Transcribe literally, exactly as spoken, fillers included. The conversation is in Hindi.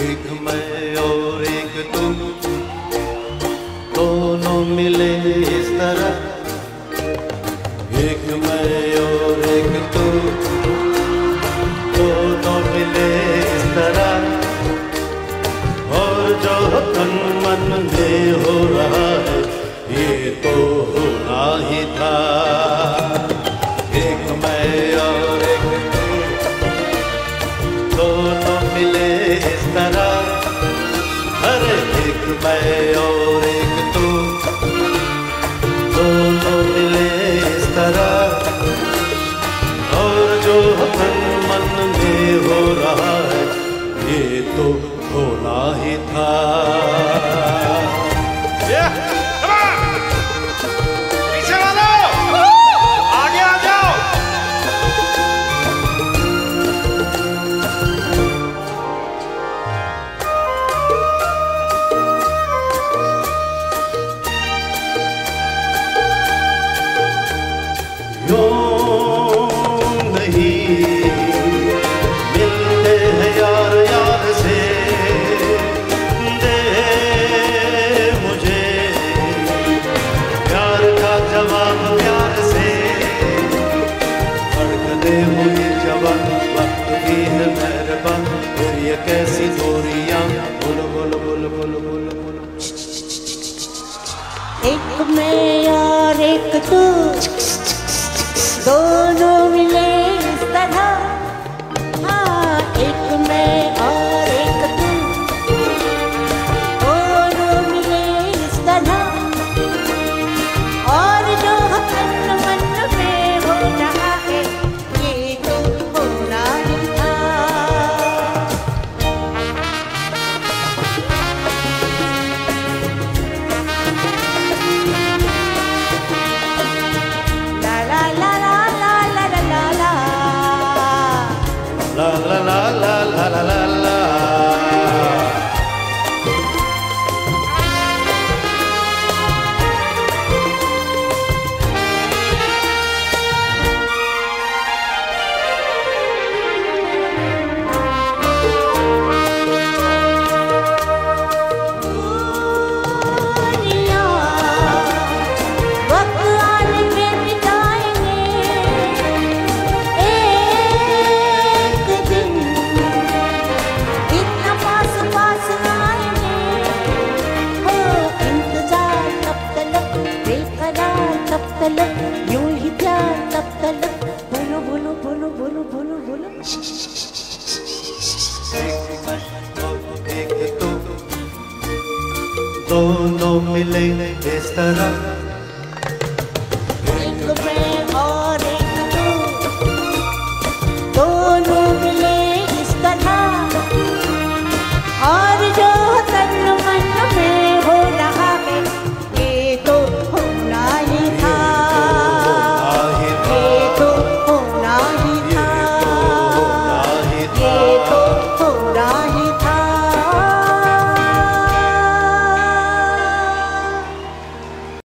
एक मैं और एक तुम, दोनों मिले इस तरह। एक मैं और एक तुम, दोनों मिले इस तरह। और जो तन मन में हो रहा है ये तो होना ही था। एक मैं और एक तुम, दोनों मिले इस तरह। अरे एक मैं और एक तुम, दोनों मिले इस तरह। और जो तन मन में हो रहा है ये तो होना ही था। yeah, come on! पीछे वालों, आगे आ जाओ। यूं नहीं मिलते हैं यार यार से, दे मुझे प्यार का जवाब प्यार से। धड़कने हुई जवान वक्त की है मेहरबान, फिर ये कैसी दूरियां। बोलो बोलो बोलो बोलो बोलो बोलो। एक मैं और एक तू, दोनों मिले इस तरह। हाँ, एक मैं और एक तू, दोनों मिले इस तरह। और जो तन मन में हो रहा है ये तो होना ही था। ला ला ला La la la la la la la la. यूं ही प्यार तब तलक। बोलो बोलो बोलो बोलो बोलो बोलो। एक तुम, दोनों मिले इस तरह।